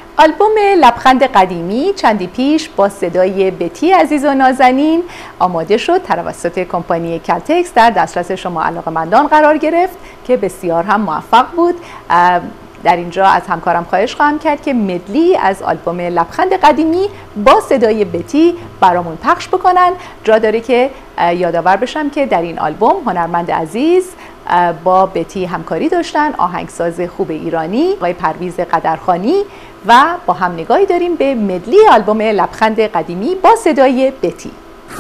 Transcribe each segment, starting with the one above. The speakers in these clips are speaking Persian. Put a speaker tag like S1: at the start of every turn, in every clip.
S1: آلبوم لبخند قدیمی چندی پیش با صدای بتی عزیز و نازنین آماده شد، توسط کمپانی کلتکس در دسترس شما علاقه‌مندان قرار گرفت که بسیار هم موفق بود. در اینجا از همکارم خواهش خواهم کرد که مدلی از آلبوم لبخند قدیمی با صدای بتی برامون پخش بکنن. جا داره که یادآور بشم که در این آلبوم هنرمند عزیز با بتی همکاری داشتن، آهنگساز خوب ایرانی آقای پرویز قدرخانی، و با هم نگاهی داریم به مدلی آلبوم لبخند قدیمی با صدای بتی.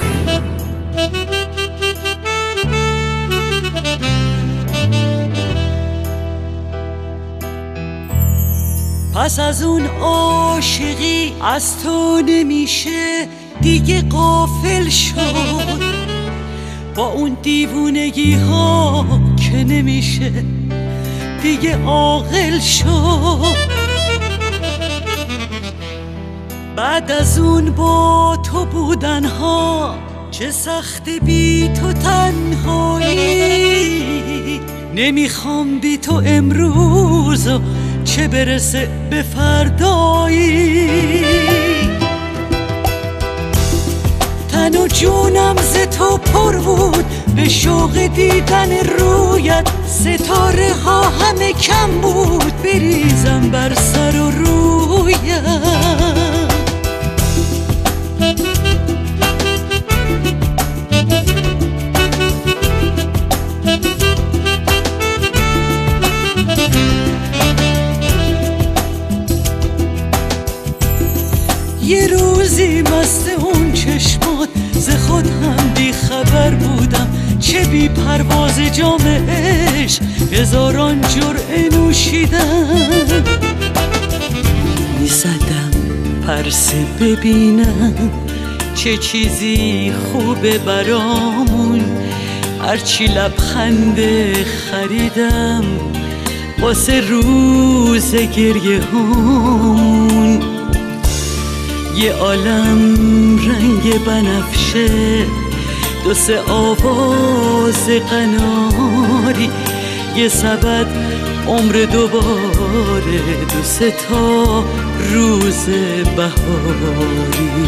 S2: پس از اون عاشقی از تو نمیشه دیگه غافل شد، با اون دیوونگی ها که نمیشه دیگه عاقل شد. بعد از اون با تو بودن ها چه سخت بی تو تنهایی، نمیخوام بی تو امروز و چه برسه به فردایی. تن و جونم ز تو پر بود به شوق دیدن رویت، ستاره ها همه کم بود بریزم بر سر و رویت. یه روزی مست اون چشمات ز خود هم بی خبر بودم، چه بی پرواز جام عشق هزاران جرعه نوشیدم. میزدم پرسه ببینم چه چیزی خوبه برامون، هرچی لبخند خریدم واسه روز گریه هامون. یه عالم رنگ بنفشه، دو سه آواز قناری، یه سبد عمر دوباره، دو سه تا روز بهاری.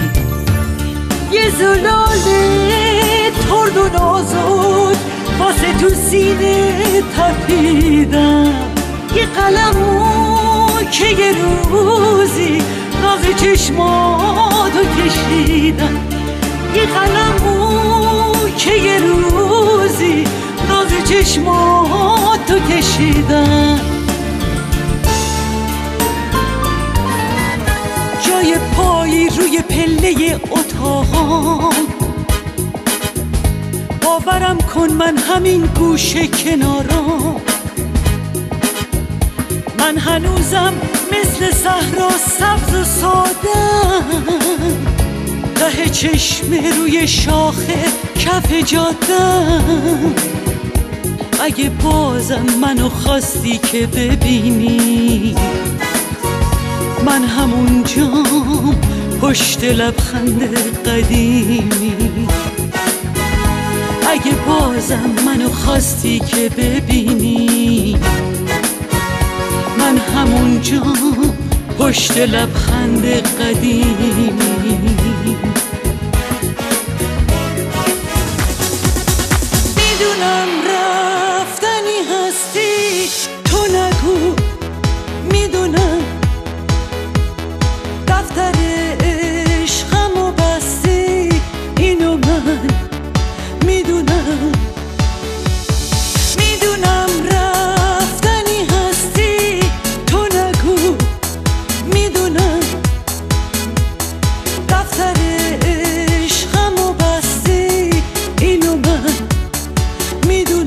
S2: یه زلاله ترد و نازک واسه تو سینه تپیدم، یه قلمو که یه روزی ناز چشماتو کشیدم، یه قلمو که یه روزی ناز چشماتو کشیدم. جای پایی روی پله اتاقم، باورم کن من همین گوشه کنارم، من هنوزم مثل صحرا سبز و سادم، ته چشم روی شاخه کف جادم. اگه بازم منو خواستی که ببینی، من همونجام پشت لبخند قدیمی. اگه بازم منو خواستی که ببینی، من همونجام پشت لبخند قدیمی. میدونم رفتنی هستی تو نگو، میدونم دفتر عشقمو بستی اینو من میدونم، میدونم رفتنی هستی تو نگو، میدونم دفتر عشقمو بستی اینو من میدونم.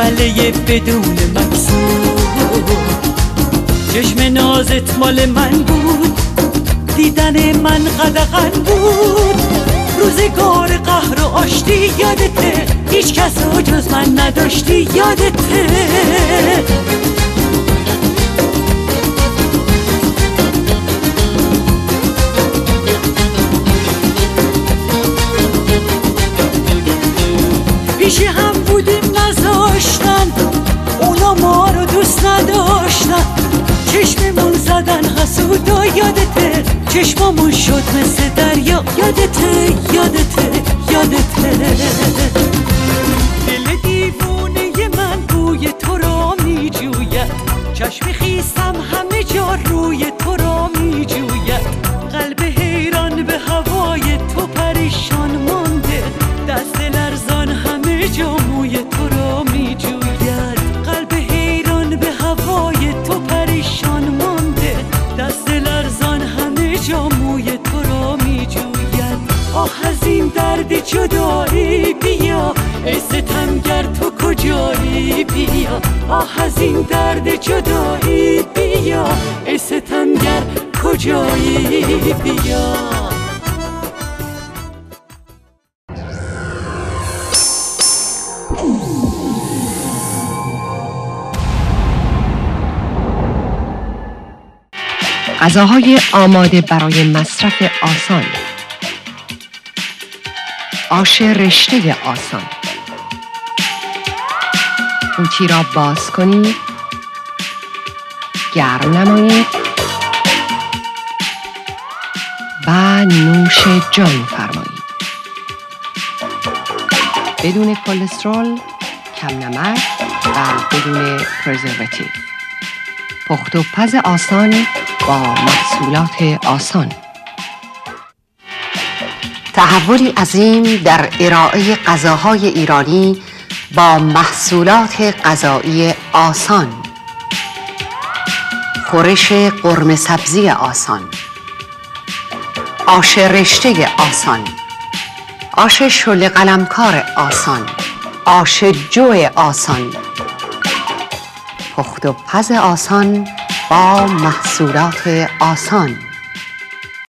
S2: بله بدون مکسور. چشم نازت مال من بود، دیدن من قدغن بود. روزگار قهر و آشتی یادته، هیچ کس رو جز من نداشتی یادته. پیشی هم بودیم نذاشتن، اونا ما رو دوست نداشتن. چشممون زدن حسودا یادته، چشممون شد مثل دریا یادته یادته یادته. دل دیوونه من بوی تو را می جوید، چشم خیسم همه جا روی تو را می جوید. قلب حیران به هوای تو پریشان مانده، دست لرزان همه جا موی تو را می جوید. قلب حیران به هوای تو پریشان مانده، دست لرزان همه جا موی تو را می جوید. آه از این درد جدایی بیا، ای ستمگر تو کجایی بیا. آه از این درد جدایی بیا، ای ستمگر کجایی بیا.
S3: غذاهای آماده برای مصرف آسان. آش رشته آسان. قوطی را باز کنید، گرم نمایید و نوش جان فرمایید. بدون کلسترول، کم نمک و بدون پرزرواتیو. پخت و پز آسان با محصولات آسان. تحولی عظیم در ارائه غذاهای ایرانی با محصولات غذایی آسان. خورش قرمه سبزی آسان، آش رشته آسان، آش شل قلمکار آسان، آش جو آسان. پخت و پز آسان با محصولات آسان.